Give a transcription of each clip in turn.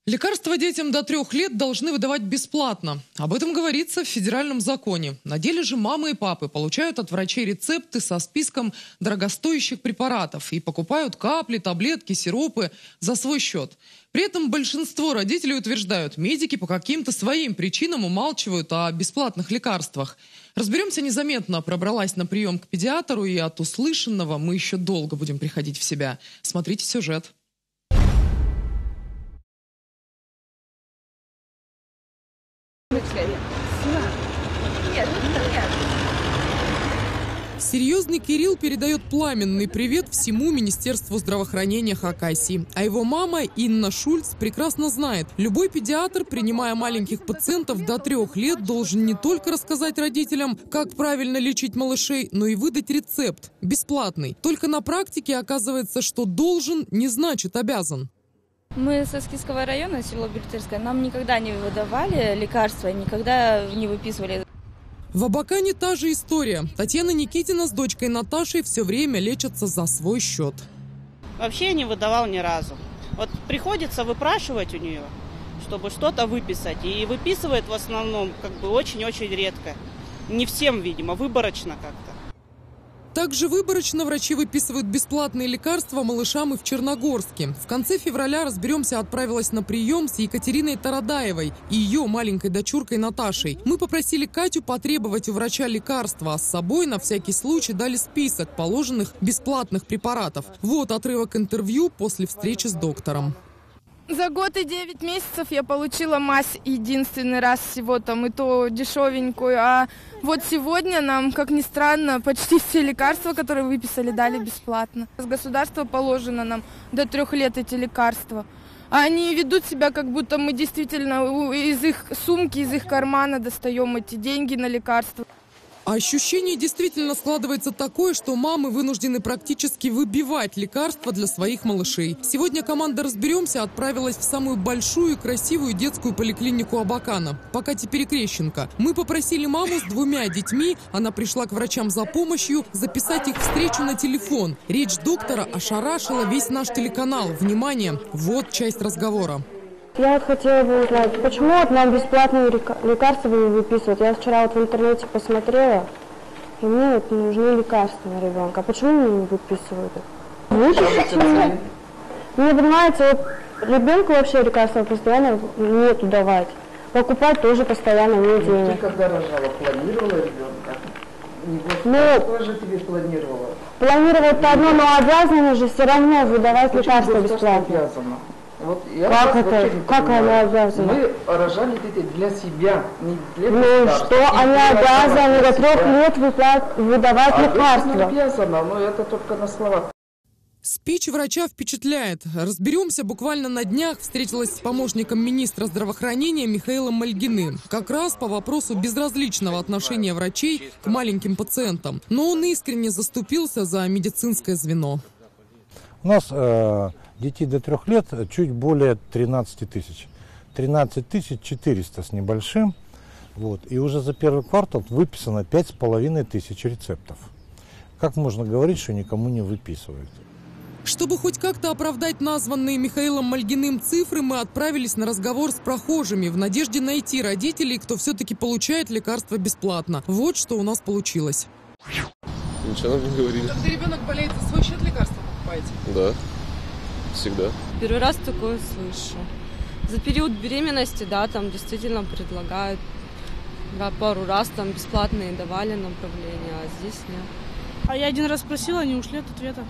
Лекарства детям до 3 лет должны выдавать бесплатно. Об этом говорится в федеральном законе. На деле же мамы и папы получают от врачей рецепты со списком дорогостоящих препаратов и покупают капли, таблетки, сиропы за свой счет. При этом большинство родителей утверждают, медики по каким-то своим причинам умалчивают о бесплатных лекарствах. Разберемся незаметно, пробралась на прием к педиатру, и от услышанного мы еще долго будем приходить в себя. Смотрите сюжет. Серьезный Кирилл передает пламенный привет всему Министерству здравоохранения Хакасии. А его мама Инна Шульц прекрасно знает, любой педиатр, принимая маленьких пациентов до 3 лет, должен не только рассказать родителям, как правильно лечить малышей, но и выдать рецепт, бесплатный. Только на практике оказывается, что должен не значит обязан. Мы со Скисского района, село Бельтерское, нам никогда не выдавали лекарства, никогда не выписывали. В Абакане та же история. Татьяна Никитина с дочкой Наташей все время лечатся за свой счет. Вообще не выдавал ни разу. Вот приходится выпрашивать у нее, чтобы что-то выписать. И выписывает в основном очень-очень редко. Не всем, видимо, выборочно как-то. Также выборочно врачи выписывают бесплатные лекарства малышам и в Черногорске. В конце февраля, разберемся, отправилась на прием с Екатериной Тарадаевой и ее маленькой дочуркой Наташей. Мы попросили Катю потребовать у врача лекарства, а с собой на всякий случай дали список положенных бесплатных препаратов. Вот отрывок интервью после встречи с доктором. За год и 9 месяцев я получила мазь единственный раз всего там, и то дешевенькую. А вот сегодня нам, как ни странно, почти все лекарства, которые выписали, дали бесплатно. С государства положено нам до 3 лет эти лекарства. А они ведут себя, как будто мы действительно из их сумки, из их кармана достаем эти деньги на лекарства. А ощущение действительно складывается такое, что мамы вынуждены практически выбивать лекарства для своих малышей. Сегодня команда «Разберемся» отправилась в самую большую и красивую детскую поликлинику Абакана, по Кате Перекрещенко. Мы попросили маму с 2 детьми, она пришла к врачам за помощью, записать их встречу на телефон. Речь доктора ошарашила весь наш телеканал. Внимание, вот часть разговора. Я вот хотела бы узнать, почему вот нам бесплатные лекарства не выписывают? Я вчера вот в интернете посмотрела, и мне вот нужны лекарства на ребенка. А почему мне не выписывают? Лучше мне нравится, вот ребенку вообще лекарства постоянно нету давать. Покупать тоже постоянно нет денег. Ты когда рожала, планировала ребенка? Кто же тебе планировала? Планировать-то одно, но обязаны же все равно выдавать лекарства бесплатно. Вот как это? Как они обязаны? Мы рожали детей для себя, не для государства. Ну что они обязаны до 3 лет выдавать лекарства? Обязаны, но это только на словах. Спич врача впечатляет. Разберемся, буквально на днях встретилась с помощником министра здравоохранения Михаилом Мальгиным. Как раз по вопросу безразличного отношения врачей к маленьким пациентам. Но он искренне заступился за медицинское звено. У нас детей до 3 лет чуть более 13 тысяч. 13 400 с небольшим. Вот. И уже за первый квартал выписано 5500 рецептов. Как можно говорить, что никому не выписывают? Чтобы хоть как-то оправдать названные Михаилом Мальгиным цифры, мы отправились на разговор с прохожими в надежде найти родителей, кто все-таки получает лекарства бесплатно. Вот что у нас получилось. Ничего нам не говорили. Когда ребенок болеет, за свой счет лекарства покупаете? Да, всегда. Первый раз такое слышу. За период беременности, да, там действительно предлагают. Да, пару раз там бесплатные давали направления, а здесь нет. А я один раз спросила, они ушли от ответа.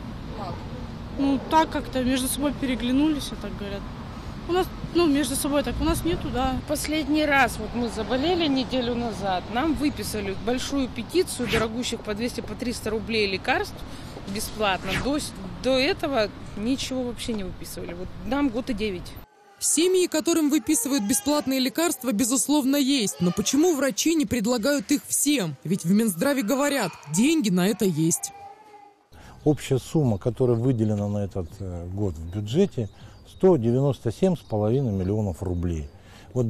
Ну, так как-то между собой переглянулись, так говорят. У нас, между собой так, у нас нету, да. Последний раз вот мы заболели неделю назад, нам выписали большую петицию, дорогущих по 200, по 300 рублей лекарств бесплатно. До этого ничего вообще не выписывали. Вот нам год и 9. Семьи, которым выписывают бесплатные лекарства, безусловно, есть. Но почему врачи не предлагают их всем? Ведь в Минздраве говорят, деньги на это есть. Общая сумма, которая выделена на этот год в бюджете, 197,5 миллионов рублей. Вот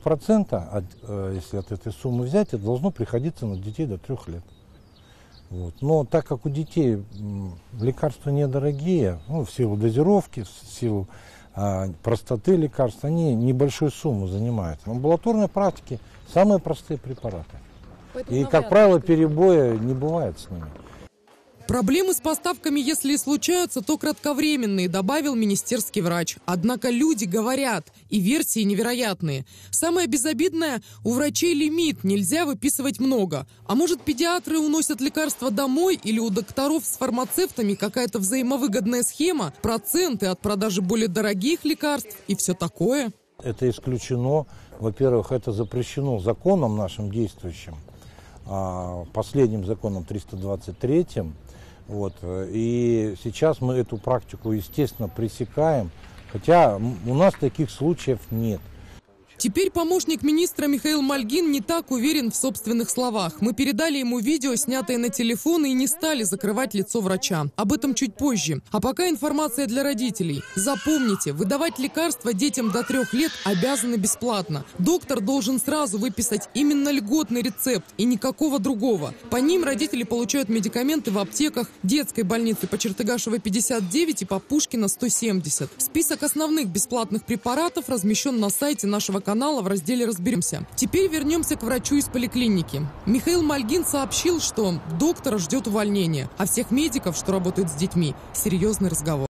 23%, если от этой суммы взять, это должно приходиться на детей до 3 лет. Вот. Но так как у детей лекарства недорогие, в силу дозировки, в силу простоты лекарств, они небольшую сумму занимают. В амбулаторной практике самые простые препараты. И, как правило, перебоя не бывает с ними. Проблемы с поставками, если и случаются, то кратковременные, добавил министерский врач. Однако люди говорят, и версии невероятные. Самое безобидное, у врачей лимит, нельзя выписывать много. А может, педиатры уносят лекарства домой, или у докторов с фармацевтами какая-то взаимовыгодная схема, проценты от продажи более дорогих лекарств и все такое? Это исключено. Во-первых, это запрещено законом нашим действующим, последним законом 323-м. И сейчас мы эту практику, естественно, пресекаем, хотя у нас таких случаев нет. Теперь помощник министра Михаил Мальгин не так уверен в собственных словах. Мы передали ему видео, снятое на телефон, и не стали закрывать лицо врача. Об этом чуть позже. А пока информация для родителей. Запомните, выдавать лекарства детям до 3 лет обязаны бесплатно. Доктор должен сразу выписать именно льготный рецепт и никакого другого. По ним родители получают медикаменты в аптеках, детской больнице по Чертыгашева 59 и по Пушкина 170. Список основных бесплатных препаратов размещен на сайте нашего канала в разделе «Разберемся». Теперь вернемся к врачу из поликлиники. Михаил Мальгин сообщил, что доктора ждет увольнение, а всех медиков, что работают с детьми, серьезный разговор.